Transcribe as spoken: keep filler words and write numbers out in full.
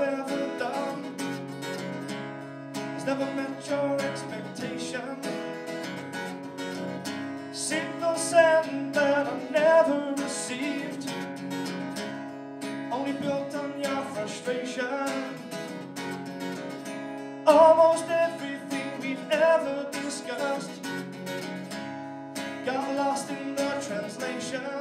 I've ever done has never met your expectation. Signal sent that I never received, only built on your frustration. Almost everything we've ever discussed got lost in the translation.